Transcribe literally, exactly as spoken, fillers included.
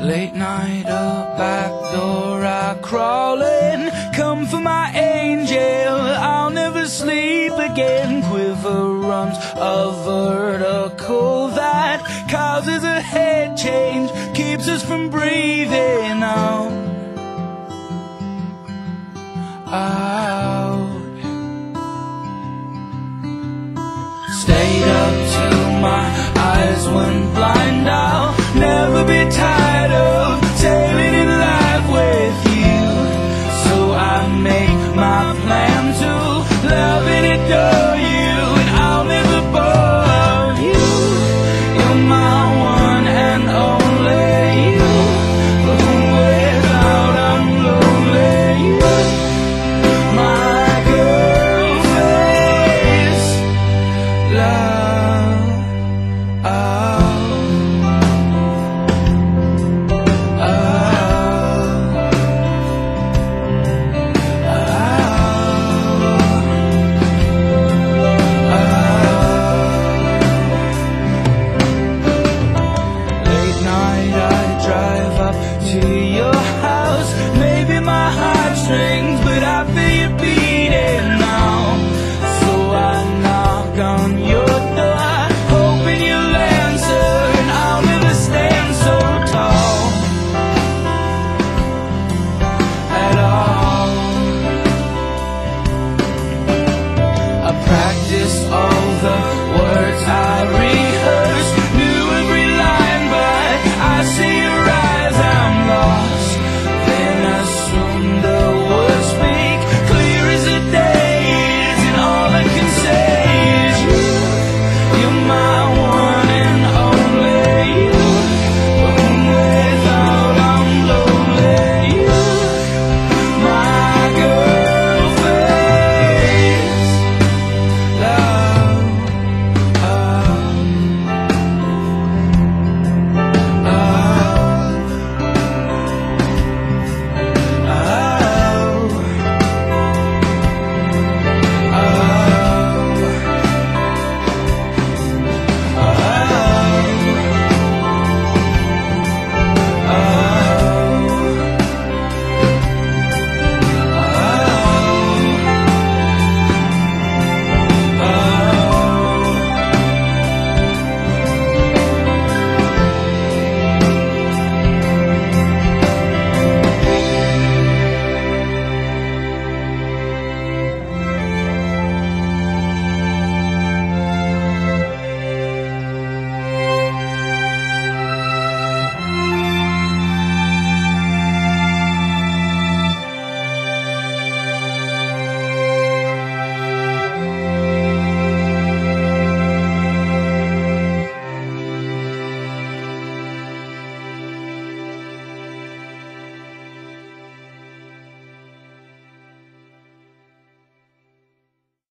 Late night, a back door I crawl in. Come for my angel, I'll never sleep again. Quiver runs a vertical that causes a head change, keeps us from breathing out. Out. Stayed up till my eyes went blind.